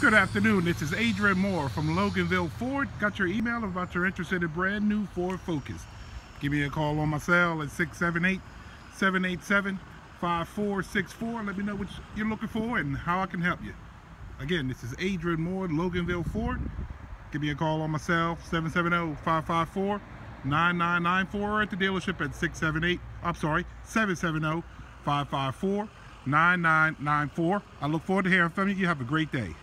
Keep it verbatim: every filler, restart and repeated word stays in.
Good afternoon, this is Adrien Moore from Loganville Ford. Got your email about you're interested in brand new Ford Focus. Give me a call on my cell at six seven eight, seven eight seven, five four six four. Let me know what you're looking for and how I can help you. Again, this is Adrien Moore, Loganville Ford. Give me a call on my cell, seven seven zero, five five four, nine nine nine four, or at the dealership at six seven eight, I'm sorry, seven seven zero, five five four, nine nine nine four. I look forward to hearing from you. You have a great day.